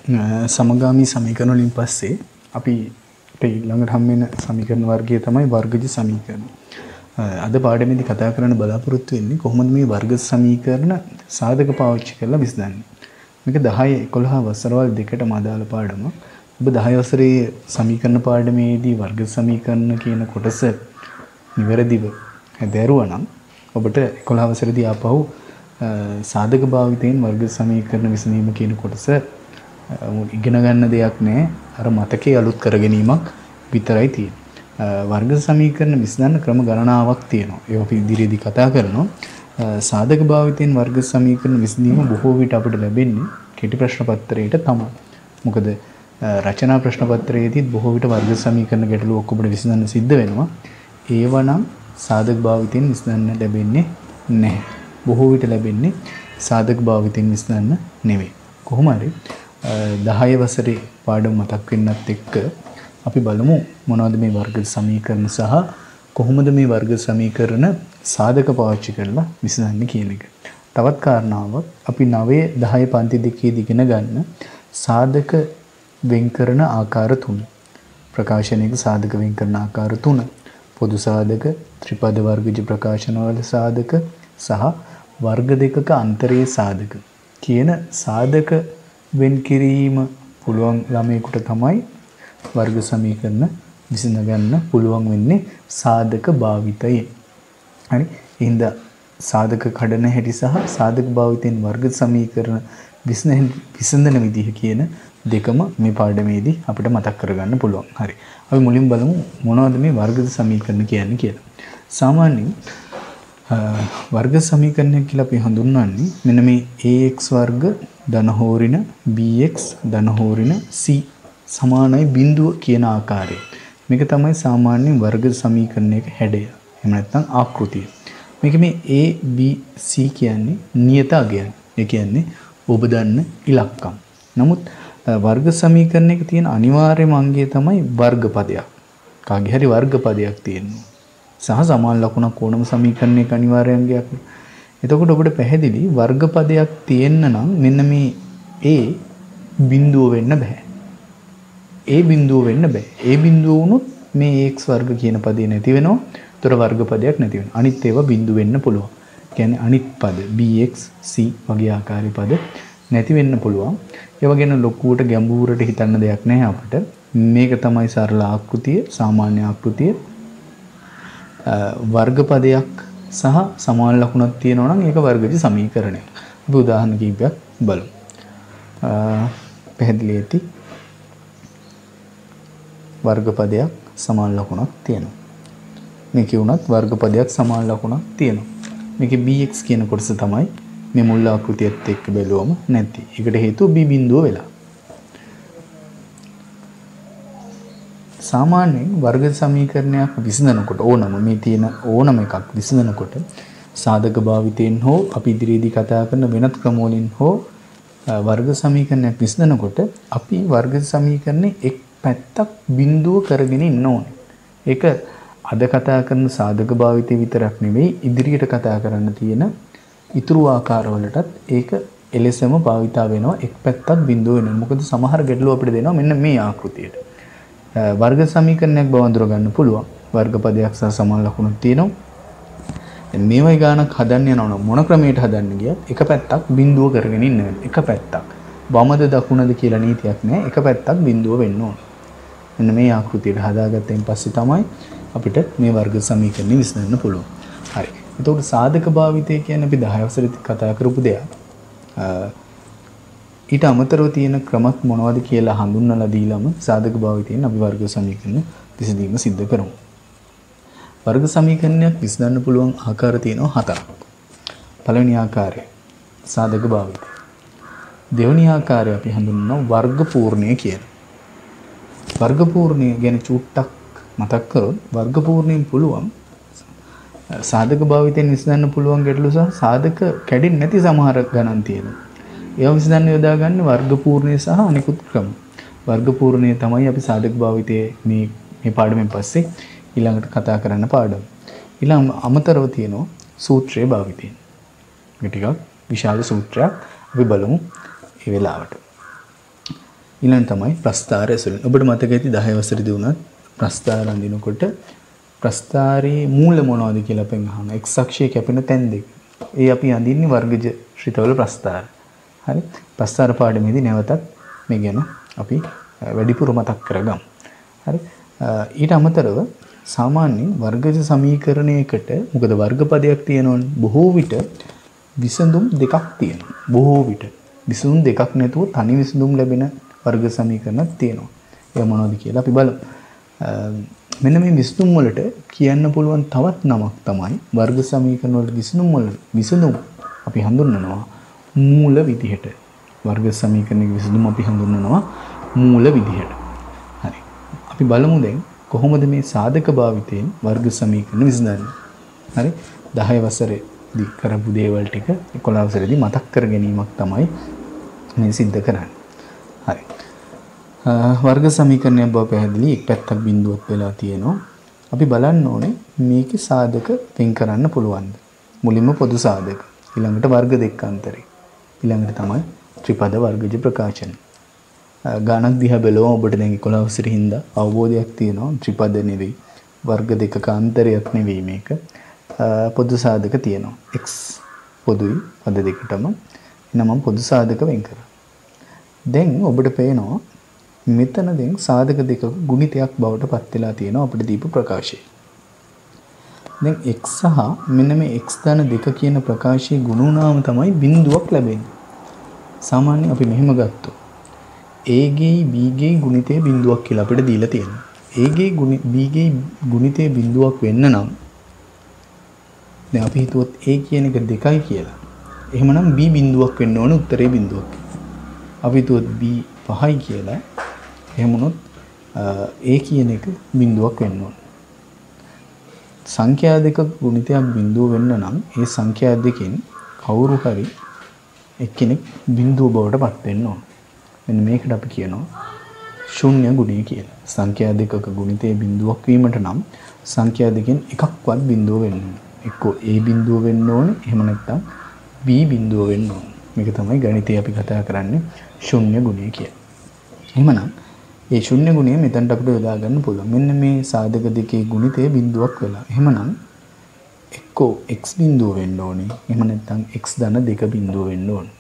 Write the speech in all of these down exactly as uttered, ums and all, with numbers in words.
සමගාමී සමීකරණ වලින් පස්සේ අපි ඊළඟට හම් වෙන සමීකරණ වර්ගය තමයි වර්ගජ සමීකරණ. අද පාඩමේදී කතා කරන්න බලාපොරොත්තු වෙන්නේ කොහොමද මේ වර්ග සමීකරණ සාධක පාවිච්චි කරලා විසඳන්නේ. මේක දහය එකොළහ වසරවල් දෙකටම අදාළ පාඩමක්. ඔබ දහය වසරේ සමීකරණ පාඩමේදී වර්ග සමීකරණ කියන කොටස නිවැරදිව හැදෑරුවා නම් ඔබට එකොළහ වසරේදී ආපහු සාධක භාවිතයෙන් වර්ග සමීකරණ විසඳීම කියන කොටස ඉගෙන ගන්න දෙයක් නැහැ. අර මතකයේ අලුත් කර ගැනීමක් විතරයි තියෙන්නේ. වර්ග සමීකරණ විසඳන්න ක්‍රම ගණනාවක් තියෙනවා. ඒක අපි ඉදිරියේදී කතා කරනවා. සාධක භාවිතයෙන් වර්ග සමීකරණ විසඳීම බොහෝ විට අපිට ලැබෙන්නේ කෙටි ප්‍රශ්න පත්‍රයේට තමයි. මොකද රචනා ප්‍රශ්න පත්‍රයේදී බොහෝ විට වර්ග සමීකරණ ගැටලු ඔක්කොම විසඳන්න සිද්ධ වෙනවා. ඒව නම් සාධක භාවිතයෙන් විසඳන්න ලැබෙන්නේ නැහැ. බොහෝ විට ලැබෙන්නේ සාධක භාවිතයෙන් විසඳන්න නෙවෙයි. කොහොම හරි දහය වසරේ පාඩම මතක් වෙන්නත් එක්ක අපි බලමු මොනවද මේ වර්ග සමීකරණ සහ කොහොමද මේ වර්ග සමීකරණ සාධක පාවිච්චි කරලා විසඳන්නේ කියන එක. තවත් කාරණාවක් අපි නවය දහය පන්ති දෙකේදී ඉගෙන ගන්න සාධක වෙන් කරන ආකාර තුන. ප්‍රකාශනයක සාධක වෙන් කරන ආකාර තුන. පොදු සාධක, ත්‍රිපද වර්ගජ ප්‍රකාශනවල සාධක සහ වර්ග දෙකක අන්තරයේ සාධක කියන සාධක වෙන් කිරීම පුළුවන් ළමයෙකුට තමයි වර්ග සමීකරණ විසඳ ගන්න පුළුවන් වෙන්නේ සාධක භාවිතයෙන්. හරි. එහෙනම් සාධක කඩන හැටි සහ සාධක භාවිතයෙන් වර්ග සමීකරණ විසඳන විදිහ කියන දෙකම මේ පාඩමේදී අපිට මතක් කරගන්න පුළුවන්. හරි. අපි මුලින් බලමු මොනවද මේ වර්ග සමීකරණ කියන්නේ කියලා. සාමාන්‍යයෙන් වර්ග සමීකරණයක් කියලා අපි හඳුන්වන්නේ මෙන්න මේ ax වර්ග ධන හෝරින bx ධන හෝරින c සමානයි බිඳුව කියන ආකාරය. මේක තමයි සාමාන්‍ය වර්ග සමීකරණයක හැඩය. එහෙම නැත්නම් ආකෘතිය. මේක මේ a b c කියන්නේ නියත අගයන්. ඒ කියන්නේ ඔබ දන්න ඉලක්කම්. නමුත් වර්ග සමීකරණයක තියෙන අනිවාර්යම අංගය තමයි වර්ගපදයක්. කාගේ හරි වර්ගපදයක් තියෙනවා. සහ සමාන ලකුණක් ඕනම සමීකරණයක අනිවාර්ය අංගයක්. එතකොට ඔබට පැහැදිලි වර්ගපදයක් තියෙන්න නම් මෙන්න මේ a බිඳුව වෙන්න බෑ. a බිඳුව වෙන්න බෑ. a බිඳුව වුණොත් මේ ax වර්ග කියන පදේ නැති වෙනවා. ඒතර වර්ගපදයක් නැති වෙනවා. අනිත් ඒවා බිඳු වෙන්න පුළුවන්. කියන්නේ අනිත් පද bx c වගේ ආකාරي පද නැති වෙන්න පුළුවන්. ඒවා ගැන ලොකුවට ගැඹුරට හිතන්න දෙයක් නැහැ අපිට. මේක තමයි සරල ආකෘතිය, සාමාන්‍ය ආකෘතිය. වර්ගපදයක් සහ සමාන ලකුණක් තියෙනවා නම් ඒක වර්ගජ සමීකරණයක්. අපි උදාහරණ කිහිපයක් බලමු. පැහැදිලි ඇති. වර්ගපදයක් සමාන ලකුණක් තියෙනවා. මේකේ උනත් වර්ගපදයක් සමාන ලකුණක් තියෙනවා. මේකේ bx කියන කොටස තමයි මේ මුල් ආකෘතියත් එක්ක බැලුවම නැති. ඒකට හේතුව b බිඳුව වෙලා. සාමාන්‍යයෙන් වර්ග සමීකරණයක් විසඳනකොට ඕනම මේ තියෙන ඕනම එකක් විසඳනකොට සාධක භාවිතයෙන් හෝ අපි ඉදිරියේදී කතා කරන වෙනත් ක්‍රම වලින් හෝ වර්ග සමීකරණයක් විසඳනකොට අපි වර්ග සමීකරණේ එක් පැත්තක් බිඳුව කරගෙන ඉන්න ඕනේ. ඒක අද කතා කරන සාධක භාවිතය විතරක් නෙවෙයි ඉදිරියට කතා කරන්න තියෙන ඉතුරු ආකාරවලටත් ඒක එලෙසම භාවිතා වෙනවා. එක් පැත්තක් බිඳුව වෙනවා. මොකද සමහර ගැටලු අපිට දෙනවා මෙන්න මේ ආකෘතියට. වර්ග සමීකරණයක් බව අඳුර ගන්න පුළුවන්. වර්ගපදයක් සහ සමාන ලකුණක් තියෙනවා. දැන් මේවයි ගානක් හදන්න යනවා මොන ක්‍රමයකට හදන්න ගියත් එක පැත්තක් බිඳුව කරගෙන ඉන්න වෙනවා. එක පැත්තක්. වමද දකුණද කියලා නීතියක් නැහැ. එක පැත්තක් බිඳුව වෙන්න ඕන. මෙන්න මේ ආකෘතියට හදාගත්තෙන් පස්සේ තමයි අපිට මේ වර්ග සමීකරණ විසඳන්න පුළුවන්. හරි. එතකොට සාධක භාවිතය කියන්නේ අපි දහය වසරේදී කතා කරපු දෙයක්. ඊට අමතරව තියෙන ක්‍රමක් මොනවද කියලා හඳුන්වලා දීලාම සාධක භාවිතයෙන් අපි වර්ග සමීකරණ විසඳීම සිද්ධ කරමු. වර්ග සමීකරණයක් විසඳන්න පුළුවන් ආකාර තියෙනවා හතරක්. පළවෙනි ආකාරය සාධක භාවිතය. දෙවෙනි ආකාරය අපි හඳුන්වනවා වර්ග පූර්ණය කියලා. වර්ග පූර්ණය ගැන චුට්ටක් මතක් කරොත් වර්ග පූර්ණයෙන් පුළුවන් සාධක භාවිතයෙන් විසඳන්න පුළුවන් ගැටලු සහ සාධක කැඩෙන්නේ නැති සමහර ගණන් තියෙනවා. ඒවා විසඳන්න යොදා ගන්න වර්ග පූර්ණය සහ අනිකුත් ක්‍රම. වර්ග පූර්ණය තමයි අපි සාධක භාවිතයේ මේ මේ පාඩමෙන් පස්සේ ඊළඟට කතා කරන්න පාඩම. ඊළඟ අමතරව තියෙනවා සූත්‍රයේ භාවිතය. මේ ටිකක් විශාල සූත්‍රයක් අපි බලමු මේ වෙලාවට. ඊළඟ තමයි ප්‍රස්ථාර ඇසුරින්. ඔබට මතක ඇති දහය වසරේදී වුණත් ප්‍රස්ථාර අඳිනකොට ප්‍රස්ථාරයේ මූල මොනවද කියලා අපෙන් අහනවා. එක්ස් අක්ෂයේ කැපෙන තැන් දෙක. ඒ අපි අඳින්නේ වර්ගජ ශ්‍රිතවල ප්‍රස්ථාර. හරි. ප්‍රස්ථාර පාඩමේදී නැවතත් මේ ගැන අපි වැඩිපුර මතක් කරගමු. හරි. ඊට අමතරව සාමාන්‍යයෙන් වර්ගජ සමීකරණයකට මොකද වර්ග පදයක් තියෙනවනේ. බොහෝ විට විසඳුම් දෙකක් තියෙනවා. බොහෝ විට විසඳුම් දෙකක් නැතුව තනි විසඳුම් ලැබෙන වර්ග සමීකරණක් තියෙනවා. ඒ මොනවද කියලා අපි බලමු. මෙන්න මේ විසඳුම් වලට කියන්න පුළුවන් තවත් නමක් තමයි වර්ග සමීකරණ වල විසඳුම් වල විසඳුම් අපි හඳුන්වනවා මූල විදිහට. වර්ග සමීකරණයේ විසඳුම් අපි හඳුන්වනවා මූල විදිහට. හරි. අපි බලමු දැන් කොහොමද මේ සාධක භාවිතයෙන් වර්ග සමීකරණ විසඳන්නේ. හරි. දහය වසරේදී කරපු දේවල් ටික එකොළහ වසරේදී මතක් කර ගැනීමක් තමයි මේ සිද්ධ කරන්නේ. හරි. වර්ග සමීකරණයක් බව පැහැදිලි. එක් පැත්තක් බිඳුවක් වෙලා තියෙනවා. අපි බලන්න ඕනේ මේකේ සාධක වෙන් කරන්න පුළුවන්ද? මුලින්ම පොදු සාධක. ඊළඟට වර්ග දෙක අතරේ. ඊළඟට තමයි ත්‍රිපද වර්ගජ ප්‍රකාශන. ගණන් දිහා බැලුවම ඔබට දැන් එකොළහ වසරේ හින්දා අවබෝධයක් තියෙනවා. ත්‍රිපද නෙවෙයි වර්ග දෙකක අන්තරයක් නෙවෙයි මේක. පොදු සාධක තියෙනවා. x පොදුයි පද දෙකටම. එහෙනම් මම පොදු සාධක වෙන් කරා. දැන් ඔබට පේනවා මෙතන දැන් සාධක දෙක ගුණිතයක් බවට පත් වෙලා තියෙනවා අපිට දීපු ප්‍රකාශය. දැන් x සහ මෙන්න මේ x ධන දෙක කියන ප්‍රකාශයේ ගුණ වුණාම තමයි බිඳුවක් ලැබෙන්නේ. සාමාන්‍යයෙන් අපි මෙහෙම ගත්තොත් a ගේ b ගේ ගුණිතයේ බිඳුවක් කියලා අපිට දීලා තියෙනවා. a ගේ b ගේ ගුණිතයේ බිඳුවක් වෙන්න නම් දැන් අපි හිතුවොත් a කියන එක දෙකයි කියලා. එහෙමනම් b බිඳුවක් වෙන්න ඕනේ උත්තරේ බිඳුවක්. අපි හිතුවොත් b පහයි කියලා. එහෙම වුණොත් a කියන එක බිඳුවක් වෙන්න ඕනේ. සංඛ්‍යා දෙක ගුණිතයක් බිඳුව වෙන්න නම් ඒ සංඛ්‍යා දෙකෙන් කවුරු හරි එක්කෙනෙක් බිඳුව බවට පත් වෙන්න ඕනේ. මෙන්න මේකට අපි කියනවා ශූන්‍ය ගුණය කියලා. සංඛ්‍යා දෙකක ගුණිතයේ බිඳුවක් වීමට නම් සංඛ්‍යා දෙකෙන් එකක්වත් බිඳුව වෙන්න ඕනේ. එක්කෝ a බිඳුව වෙන්න ඕනේ. එහෙම නැත්නම් b බිඳුව වෙන්න ඕනේ. මේක තමයි ගණිතයේ අපි කතා කරන්නේ ශූන්‍ය ගුණය කියලා. එහෙමනම් මේ ශූන්‍ය ගුණය මෙතනට අපිට යොදා ගන්න පුළුවන්. මෙන්න මේ සාධක දෙකේ ගුණිතය බිඳුවක් වෙලා. එහෙමනම් එක්කෝ x බිඳුව වෙන්න ඕනේ. එහෙම නැත්නම් x ධන දෙක බිඳුව වෙන්න ඕනේ.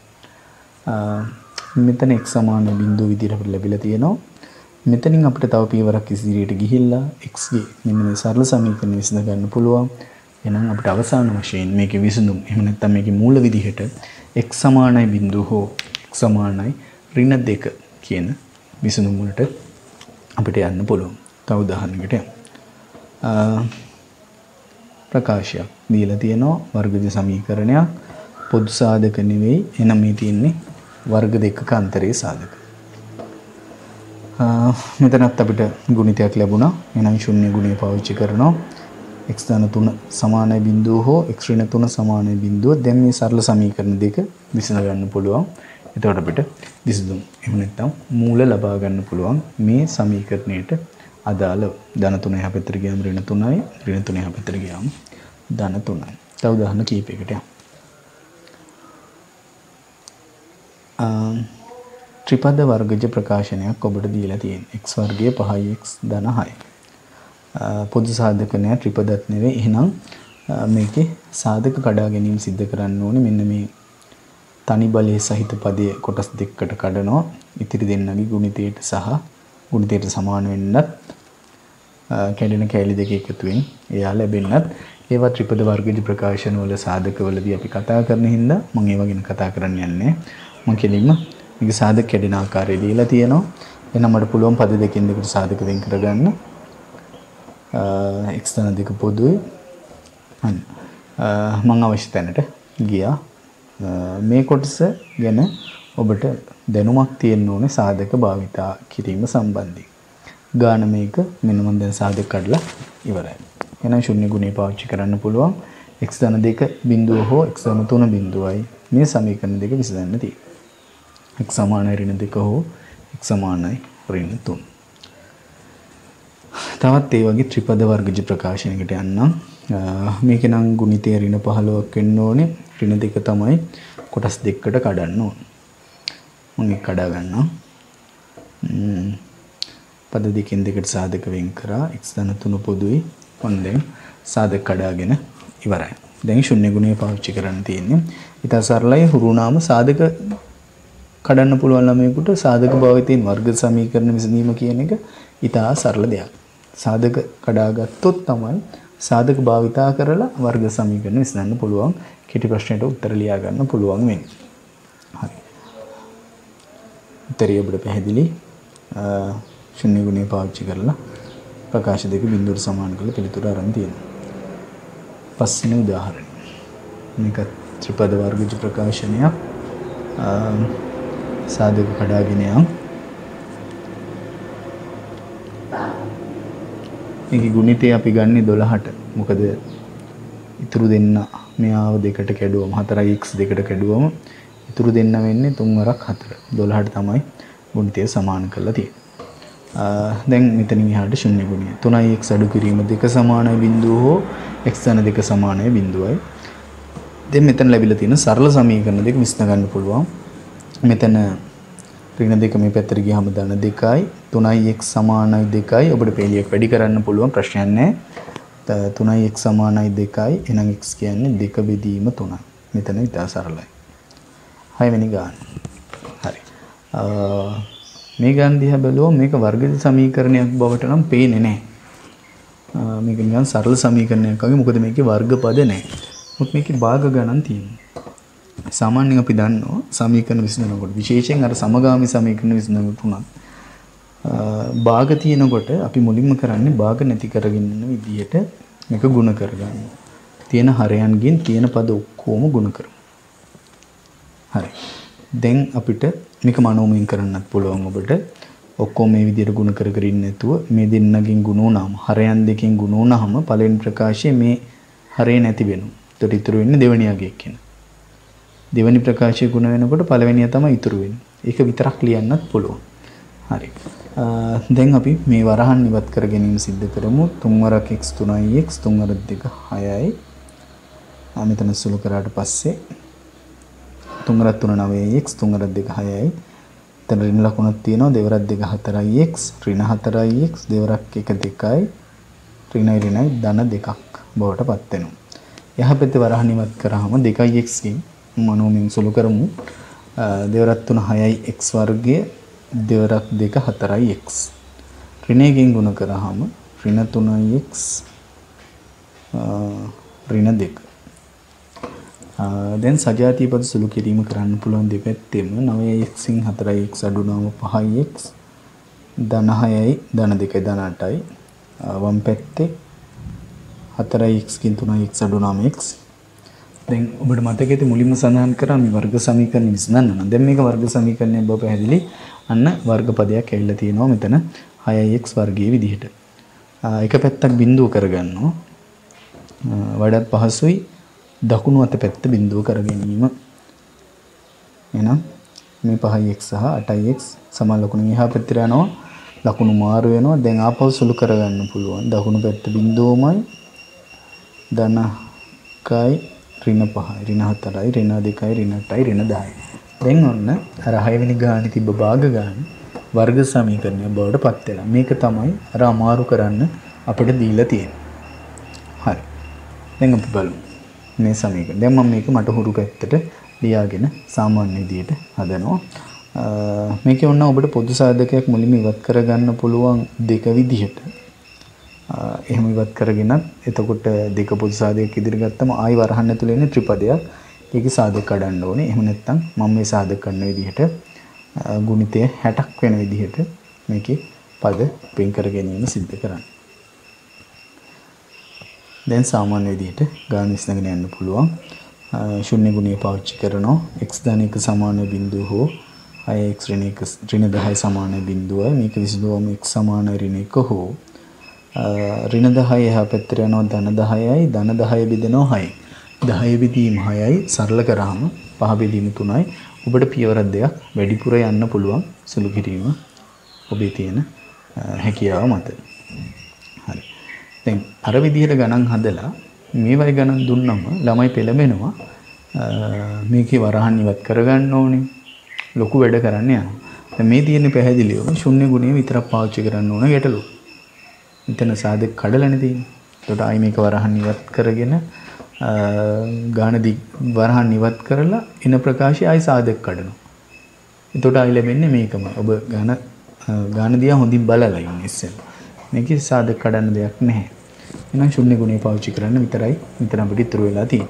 මෙතන x සමාන බිඳුව විදිහට අපිට ලැබිලා තියෙනවා. මෙතනින් අපිට තව පියවරක් ඉදිරියට ගිහිල්ලා x ගේ මෙන්න මේ සරල සමීකරණ විසඳ ගන්න පුළුවන්. එහෙනම් අපිට අවසාන වශයෙන් මේකේ විසඳුම් එහෙම නැත්නම් මේකේ මූල විදිහට x සමානයි බිඳුව හෝ x සමානයි ඍණ දෙක කියන විසඳුම් වලට අපිට යන්න පුළුවන්. තව උදාහරණයකට යමු. ප්‍රකාශයක් දීලා තියෙනවා වර්ගජ සමීකරණයක් පොදු සාධක නෙවෙයි. එහෙනම් මේ තියෙන්නේ වර්ග දෙකක අන්තරයේ සාධක. මෙතනත් අපිට ගුණිතයක් ලැබුණා. එහෙනම් ශුන්‍ය ගුණය පාවිච්චි කරනවා. x ධන තුන සමානයි බිඳුව හෝ x ඍණ තුන සමානයි බිඳුව. දැන් මේ සරල සමීකරණ දෙක විසඳ ගන්න පුළුවන්. එතකොට අපිට විසඳුම් එහෙම නැත්නම් මූල ලබා ගන්න පුළුවන් මේ සමීකරණයට අදාළව. ධන තුන එහා පැත්තට ගියාම ඍණ තුනයි, ඍණ තුන එහා පැත්තට ගියාම ධන තුනයි. තව උදාහරණ කීපයකට යමු. ත්‍රිපද වර්ගජ ප්‍රකාශනයක් ඔබට දීලා තියෙනවා. x වර්ගය පහයි x ධන හයයි. පොදු සාධක නෑ ත්‍රිපදත් නෙවෙයි. එහෙනම් මේකේ සාධක කඩා ගැනීම සිද්ධ කරන්න ඕනේ. මෙන්න මේ තනි බලයේ සහිත පදයේ කොටස් දෙකකට කඩනවා. ඉතිරි දෙන්නගේ ගුණිතයට සහ ගුණිතයට සමාන වෙන්නත් කැඩෙන කැලි දෙක එකතුවෙන් එයා ලැබෙන්නත් ඒවා ත්‍රිපද වර්ගජ ප්‍රකාශන වල සාධක වලදී අපි කතා කරන හින්දා මම ඒවා ගැන කතා කරන්න යන්නේ. මම කෙලින්ම මේක සාධක කැඩෙන ආකාරය දීලා තියෙනවා. එහෙනම් මට පුළුවන් පද දෙකෙන් දෙකට සාධක වෙන් කරගන්න. x ධන දෙක පොදුයි. අන්න මම අවශ්‍ය තැනට ගියා. මේ කොටස ගැන ඔබට දැනුමක් තියෙන්න ඕනේ සාධක භාවිතා කිරීම සම්බන්ධයෙන්. ගාන මේක මෙන්න මම දැන් සාධක කඩලා ඉවරයි. එහෙනම් ශුන්‍ය ගුණය පාවිච්චි කරන්න පුළුවන්. x ධන දෙක බිඳුව හෝ x ධන තුන බිඳුවයි මේ සමීකරණ දෙක විසඳන්න තියෙන්නේ. x සමානයි ඍණ දෙක හෝ x සමානයි ඍණ තුන. තවත් ඒ වගේ ත්‍රිපද වර්ගජ ප්‍රකාශනයකට යන්නම්. මේකේ නම් ගුණිතය ඍණ පහළොවක් වෙන්න ඕනේ. ඍණ දෙක තමයි කොටස් දෙකකට කඩන්න ඕනේ. මම ඒක කඩා ගන්නවා. පද දෙකෙන් දෙකට සාධක වෙන් කරා x ධන තුන පොදුයි. ඔන්න දැන් සාධක කඩාගෙන ඉවරයි. දැන් ශුන්‍ය ගුණය පාවිච්චි කරන්න තියෙන්නේ. ඊට සරලයි හුරුනාම සාධක කඩන්න පුළුවන් ළමයෙකුට සාධක භාවිතයෙන් වර්ග සමීකරණ විසඳීම කියන එක ඉතා සරල දෙයක්. සාධක කඩාගත්තොත් තමයි සාධක භාවිතා කරලා වර්ග සමීකරණ විසඳන්න පුළුවන්. කෙටි ප්‍රශ්නයට උත්තර ලියා ගන්න පුළුවන් වෙන්නේ. හරි. උත්තරය ඔබට පැහැදිලි. ශුන්‍ය ගුණය පාවිච්චි කරලා ප්‍රකාශ දෙක බිඳුවට සමාන කරලා පිළිතුර අරන් තියෙනවා. පස්වෙනි උදාහරණය. මේක ත්‍රිපද වර්ගජ ප්‍රකාශනයක්. සාධක කඩාගෙන යම්. මේකේ ගුණිතය අපි ගන්නේ දොළහට. මොකද ඉතුරු දෙන්න මෙයාව දෙකට කැඩුවම හතරයි x දෙකට කැඩුවම ඉතුරු දෙන්න වෙන්නේ තුන් වරක් හතර. දොළහට තමයි ගුණිතය සමාන කරලා තියෙන්නේ. දැන් මෙතනින් එහාට ශුන්‍ය ගුණය. තුනයි x අඩු කිරීම දෙක සමානයි බිඳුව හෝ x ධන දෙක සමානයි බිඳුවයි. දැන් මෙතන ලැබිලා තියෙන සරල සමීකරණ දෙක විසඳ ගන්න පුළුවන්. මෙතන ඍණ දෙක මේ පැත්තට ගියාම ධන දෙකයි තුනයි x සමානයි දෙකයි. ඔබට පෙළියක් වැඩි කරන්න පුළුවන් ප්‍රශ්නයක් නැහැ. තුනයි x සමානයි දෙකයි. එහෙනම් x කියන්නේ දෙක බෙදීම තුනයි. මෙතන ඉතා සරලයි. හයවෙනි ගාන. හරි. මේ ගාන දිහා බැලුවොත් මේක වර්ගජ සමීකරණයක් බවට නම් පේන්නේ නැහැ. මේක නිකන් සරල සමීකරණයක් වගේ. මොකද මේකේ වර්ග පද නැහැ. මොකද මේකේ භාග ගණන් තියෙනවා. සාමාන්‍යයෙන් අපි දන්නවා සමීකරණ විසඳනකොට විශේෂයෙන් අර සමගාමී සමීකරණ විසඳනකොට උනත් භාග තියෙනකොට අපි මුලින්ම කරන්නේ භාග නැති කරගෙන යන විදිහට මේක ගුණ කරගන්නවා. තියෙන හරයන්ගෙන් තියෙන පද ඔක්කොම ගුණ කරමු. හරි. දැන් අපිට මේක මනෝමයෙන් කරන්නත් පුළුවන් ඔබට. ඔක්කොම මේ විදිහට ගුණ කර කර ඉන්න නැතුව මේ දෙන්නගෙන් ගුණ වුණාම හරයන් දෙකෙන් ගුණ වුණාම පළවෙනි ප්‍රකාශයේ මේ හරය නැති වෙනවා. ඒතට ඉතුරු වෙන්නේ දෙවෙනි යගේ කියන. දෙවෙනි ප්‍රකාශයේ ගුණ වෙනකොට පළවෙනිය තමයි ඉතුරු වෙන්නේ. ඒක විතරක් ලියන්නත් පුළුවන්. හරි. දැන් අපි මේ වරහන් ඉවත් කර ගැනීම සිද්ධ කරමු. තුන් වරක් x තුනයි x තුන් වරක් දෙක හයයි. ආ මෙතන සුළු කරාට පස්සේ තුන් වරක් තුන නවයයි x තුන් වරක් දෙක හයයි. එතන ඍණ ලකුණක් තියෙනවා. දෙවරක් දෙක හතරයි x ඍණ හතරයි x දෙවරක් එක දෙකයි ඍණයි ඍණයි ධන දෙකක් බවට පත් වෙනවා. යහපැත්තේ වරහන් ඉවත් කරාම දෙකයි x ගෙන් මනෝමයෙන් සුළු කරමු. දෙවරක් තුන හයයි x වර්ගය දෙවරක් දෙක හතරයි x. ඍණයෙන් ගුණ කරාම ඍණ තුනයි x ඍණ දෙක. දැන් සජාතීය පද සුළු කිරීම කරන්න පුළුවන් දෙපැත්තෙම නවයයි x න් හතරයි x අඩු වුණාම පහයි x ධන හයයි ධන දෙකයි ධන අටයි. වම් පැත්තේ හතරයි x කින් තුනයි x අඩු වුණාම x. දැන් ඔබට මතක ඇති මුලින්ම සඳහන් කරා මේ වර්ග සමීකරණ විසඳන්න නම් දැන් මේක වර්ග සමීකරණයක් බව පැහැදිලි. අන්න වර්ග පදයක් ඇවිල්ලා තියෙනවා මෙතන හයයි x වර්ගයේ විදිහට. එක පැත්තක් බිඳුව කරගන්නවා. වඩාත් පහසුයි දකුණු අත පැත්ත බිඳුව කර ගැනීම. එහෙනම් මේ පහයි x සහ අටයි x සමාන ලකුණු එහා පැත්තට යනවා. ලකුණු මාරු වෙනවා. දැන් ආපහු සුළු කරගන්න පුළුවන්. දකුණු පැත්ත බිඳුවමයි ධනකයි ඍණ පහයි ඍණ හතරයි ඍණ දෙකයි ඍණ අටයි ඍණ දහයයි. දැන් ඔන්න අර හයවෙනි ගානේ තිබ්බ භාග ගාන වර්ග සමීකරණය බවට පත් වෙලා. මේක තමයි අර අමාරු කරන්න අපිට දීලා තියෙන්නේ. හරි. දැන් අපි බලමු මේ සමීකරණ. දැන් මම මේක මට හුරු පැත්තට ලියාගෙන සාමාන්‍ය විදියට හදනවා. මේකේ ඔන්න ඔබට පොදු සාධකයක් මුලින්ම ඉවත් කරගන්න පුළුවන් දෙක විදිහට. එහෙම ඉවත් කරගෙනත් එතකොට දෙක පොදු සාධකයක් ඉදිරි ගත්තම ආයි වරහන් ඇතුලේ ඉන්නේ ත්‍රිපදයක්. ඒකේ සාධක කඩන්න ඕනේ. එහෙම නැත්නම් මම මේ සාධක කරන විදිහට ගුණිතය හැටක් වෙන විදිහට මේකේ පද වෙන් කර ගැනීම සිද්ධ කරන්න. දැන් සාමාන්‍ය විදිහට ගාන විසඳගෙන යන්න පුළුවන්. ශුන්‍ය ගුණය පාවිච්චි කරනවා. x ධන එක සමාන බිඳුව හෝ හය x ඍණ එක ඍණ දහය සමාන බිඳුවයි. මේක විසඳුවම x සමාන ඍණ එක හෝ ඍණ දහය එහා පැත්තට යනවා ධන දහයයි ධන දහය බෙදෙනවා හයයි. දහය බෙදීම හයයි සරල කරාම පහ බෙදීම තුනයි. ඔබට පියවරක් දෙකක් වැඩිපුර යන්න පුළුවන් සුළු කිරීම ඔබේ තියෙන හැකියාව මත. හරි. දැන් අර විදිහට ගණන් හදලා මේ වගේ ගණන් දුන්නම ළමයි පෙළඹෙනවා මේකේ වරහන් ඉවත් කරගන්න ඕනේ. ලොකු වැඩ කරන්න යනවා. දැන් මේ තියෙන පැහැදිලිවම ශුන්‍ය ගුණය විතරක් පාවිච්චි කරන්න ඕන ගැටලුව. මෙතන සාධක කඩලානේ තියෙන්නේ. එතකොට ආයි මේක වරහන් ඉවත් කරගෙන ගාන දි වරහන් ඉවත් කරලා ඉන ප්‍රකාශය ආයි සාධක කඩනවා. එතකොට ආයි ලැබෙන්නේ මේකම. ඔබ ගාන ගාන දිහා හොඳින් බලලා ඉන්න ඉස්සෙල්ලා. මේකේ සාධක කඩන්න දෙයක් නැහැ. එහෙනම් ශුන්‍ය ගුණය පාවිච්චි කරන්න විතරයි මෙතන අපිට ඉතුරු වෙලා තියෙන්නේ.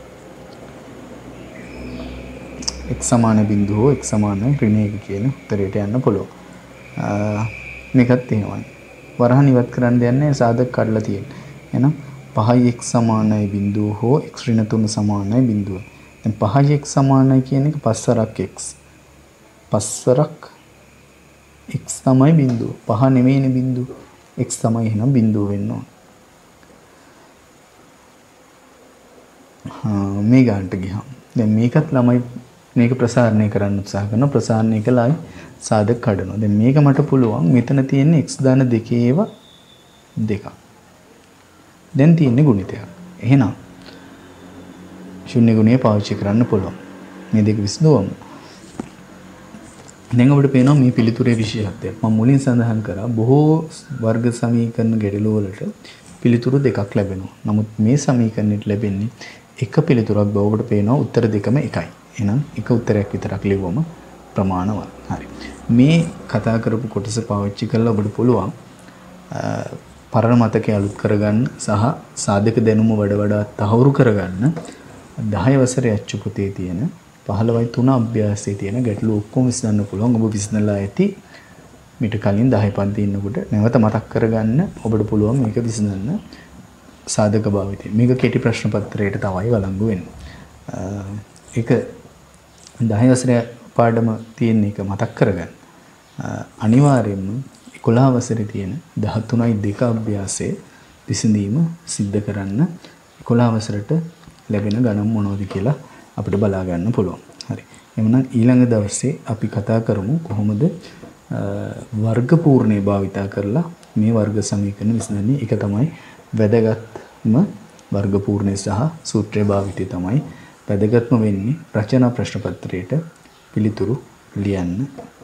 x සමාන බිංදුව හෝ x සමාන ඍණ එක කියන උත්තරයට යන්න පුළුවන්. මේකත් එහෙමයි. වරහන් ඉවත් කරන්න දෙන්නේ සාධක කඩලා තියෙන්නේ. එහෙනම් පහයි x සමානයි බිංදුව හෝ x ඍණ තුන සමානයි බිංදුව. දැන් පහයි x සමානයි කියන එක පස්වරක් x. පස්වරක් x තමයි බිංදුව. පහ නෙමෙයිනේ බිංදුව. x තමයි එහෙනම් බිංදුව වෙන්න ඕන. හා මේ ගන්නට ගියාම දැන් මේකත් ළමයි මේක ප්‍රසාරණය කරන්න උත්සාහ කරනවා. ප්‍රසාරණය කළායි සාධක කඩනවා. දැන් මේක මට පුළුවන් මෙතන තියෙන x දාන දෙකේව දෙකක්. දැන් තියෙන්නේ ගුණිතයක්. එහෙනම් ශුන්‍ය ගුණය පාවිච්චි කරන්න පුළුවන්. මේ දෙක විසඳුවම. දැන් අපිට පේනවා මේ පිළිතුරේ විශේෂත්වයක්. මම මුලින් සඳහන් කරා බොහෝ වර්ග සමීකරණ ගැටළු වලට පිළිතුරු දෙකක් ලැබෙනවා. නමුත් මේ සමීකරණයට ලැබෙන්නේ එක පිළිතුරක් බව ඔබට පේනවා. උත්තර දෙකම එකයි. එහෙනම් එක උත්තරයක් විතරක් ලියවම ප්‍රමාණවත්. හරි. මේ කතා කරපු කොටස පාවිච්චි කරලා ඔබට පුළුවන් පරණ මතකය අලුත් කරගන්න සහ සාධක දැනුම වඩා වඩා තහවුරු කරගන්න දහය වසරේ අච්චු පොතේ තියෙන පහළොවයි තුන අභ්‍යාසයේ තියෙන ගැටළු ඔක්කොම විසඳන්න පුළුවන්. ඔබ විසඳලා ඇති. මීට කලින් දහය පන්ති ඉන්නකොට නැවත මතක් කරගන්න ඔබට පුළුවන් මේක විසඳන්න සාධක භාවිතය. මේක කෙටි ප්‍රශ්න පත්‍රයට තමයි වළංගු වෙන්නේ. ඒක දහය වසරේ පාඩම තියෙන එක මතක් කරගන්න. අනිවාර්යයෙන්ම එකොළහ වසරේ තියෙන දහතුනයි දෙක අභ්‍යාසයේ විසඳීම සිද්ධ කරන්න එකොළහ වසරට ලැබෙන ගණන් මොනවද කියලා අපිට බලා ගන්න පුළුවන්. හරි. එhmenan ඊළඟ දවසේ අපි කතා කරමු කොහොමද වර්ග පූර්ණේ භාවිතා කරලා මේ වර්ග සමීකරණ විසඳන්නේ. ඒක තමයි වැදගත්ම වර්ග පූර්ණේ සහ සූත්‍රය භාවිතය තමයි වැදගත්ම වෙන්නේ රචනා ප්‍රශ්න පත්‍රයට පිළිතුරු ලියන්න